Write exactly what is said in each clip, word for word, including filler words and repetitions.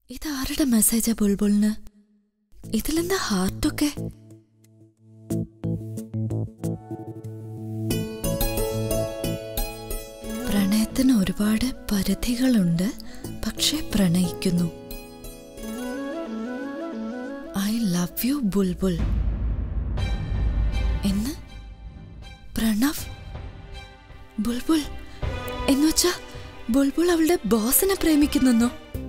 ഇതാരുടെ മെസ്സേജാ ബുൾബുളിന്? ഇതിലെന്താ ഹാർട്ടൊക്കെ? പ്രണയത്തിന് ഒരുപാട് പരിധികളുണ്ട്, പക്ഷെ പ്രണയിക്കുന്നു. ഐ ലവ് യു ബുൾബുൾ എന്ന് പ്രണവ്. ബുൾബുൾ എന്നുവച്ചാ ബുൾബുൾ അവളുടെ ബോസിനെ പ്രേമിക്കുന്നോ?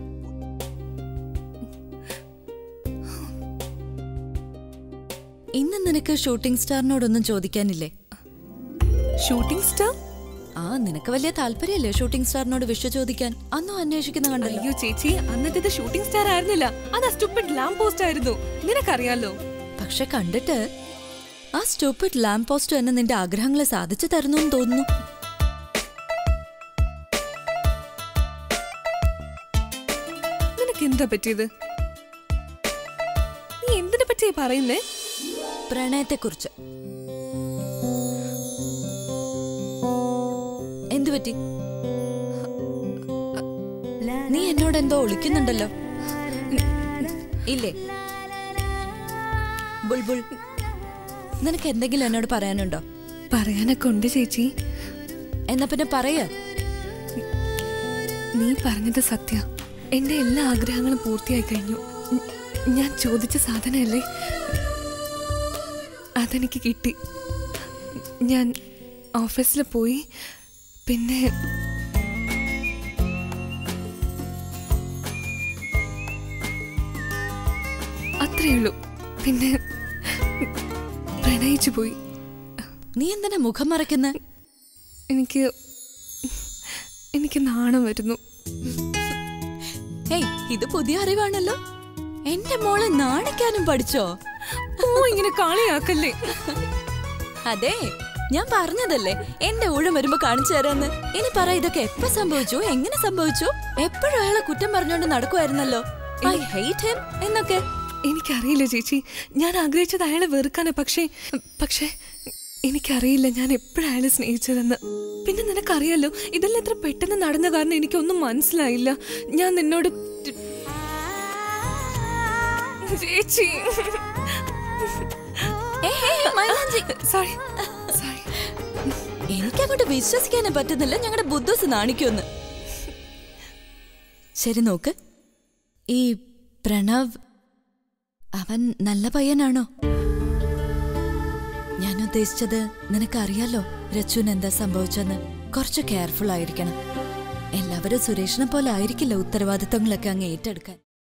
ഇന്ന് നിനക്ക് ഷൂട്ടിംഗ് സ്റ്റാറിനോടൊന്നും ചോദിക്കാനില്ലേ? Shooting star? ആ, നിനക്ക് വലിയ താല്പര്യല്ലേ ഷൂട്ടിംഗ് സ്റ്റാറിനോട് വിഷ ചോദിക്കാൻ? അന്നും അന്വേഷിക്കുന്ന കണ്ടല്ലോ. അയ്യോ ചേച്ചി, അന്നത്തെ ഷൂട്ടിംഗ് സ്റ്റാർ ആയിരുന്നില്ല, അത് സ്റ്റുപ്പിഡ് ലാംപ് പോസ്റ്റ് ആയിരുന്നു. നിനക്കറിയാലോ. പക്ഷെ കണ്ടിട്ട് ആ സ്റ്റുപ്പിഡ് ലാംപ് പോസ്റ്റ് തന്നെ നിന്റെ ആഗ്രഹങ്ങളെ സാധിച്ചു തരുന്നു എന്ന് തോന്നുന്നു. നിനക്ക് എന്താ പറ്റിയത്? നീ എന്തിനെ പറ്റിയാ പറയുന്നേ? പ്രണയത്തെ കുറിച്ച്. എന്തു പറ്റി? നീ എന്നോട് എന്തോ ഒളിക്കുന്നുണ്ടല്ലോ, ഇല്ലേ? ബുൾബുൾ, നിനക്ക് എന്തെങ്കിലും എന്നോട് പറയാനുണ്ടോ? പറയാനൊക്കെ ഉണ്ട് ചേച്ചി. എന്നാ പിന്നെ പറയാ. നീ പറഞ്ഞത് സത്യ. എന്റെ എല്ലാ ആഗ്രഹങ്ങളും പൂർത്തിയായി കഴിഞ്ഞു. ഞാൻ ചോദിച്ച സാധനമല്ലേ, അതെനിക്ക് കിട്ടി. ഞാൻ ഓഫീസിൽ പോയി, പിന്നെ അത്രയുള്ളൂ. പിന്നെ പ്രണയിച്ചു പോയി. നീ എന്തിനാ മുഖം മറയ്ക്കുന്ന? എനിക്ക് എനിക്ക് നാണം വരുന്നു. ഏയ്, ഇത് പുതിയ അറിവാണല്ലോ. എന്റെ മോളെ നാണിക്കാനും പഠിച്ചോ? ഓ, ഇങ്ങനെ കളിയാക്കല്ലേ. അതെ, ഞാൻ പറഞ്ഞതല്ലേ എന്റെ ഊഴം വരുമ്പോ കാണിച്ചു തരാന്ന്. ഇനി പറ, ഇതൊക്കെ എപ്പോ സംഭവിച്ചു, എങ്ങനെ സംഭവിച്ചു? എപ്പോഴും അയാളെ കുറ്റം പറഞ്ഞോണ്ട് നടക്കുമായിരുന്നല്ലോ. ഐ ഹേറ്റ് ഹിം എന്നൊക്കെ. എനിക്കറിയില്ല ചേച്ചി, ഞാൻ ആഗ്രഹിച്ചത് അയാളെ വെറുക്കാനാ. പക്ഷേ പക്ഷേ എനിക്കറിയില്ല ഞാൻ എപ്പോഴും അയാളെ സ്നേഹിച്ചതെന്ന്. പിന്നെ നിനക്കറിയാലോ, ഇതെല്ലാം എത്ര പെട്ടെന്ന് നടന്ന കാരണം എനിക്കൊന്നും മനസ്സിലായില്ല. ഞാൻ നിന്നോട് ചേച്ചി സോറി സോറി എനിക്കങ്ങോട്ട് വിശ്വസിക്കാനേ പറ്റുന്നില്ല ഞങ്ങളുടെ ബുദ്ധൂസ് നാണിക്കുമെന്ന്. ശരി, നോക്ക്, ഈ പ്രണവ് അവൻ നല്ല പയ്യനാണോ? ഞാൻ ഉദ്ദേശിച്ചത്, നിനക്കറിയാലോ രച്ചുവിന് എന്താ സംഭവിച്ചെന്ന്. കുറച്ച് കെയർഫുൾ ആയിരിക്കണം. എല്ലാവരും സുരേഷിനെ പോലെ ആയിരിക്കില്ല ഉത്തരവാദിത്തങ്ങളൊക്കെ അങ്ങ് ഏറ്റെടുക്കാൻ.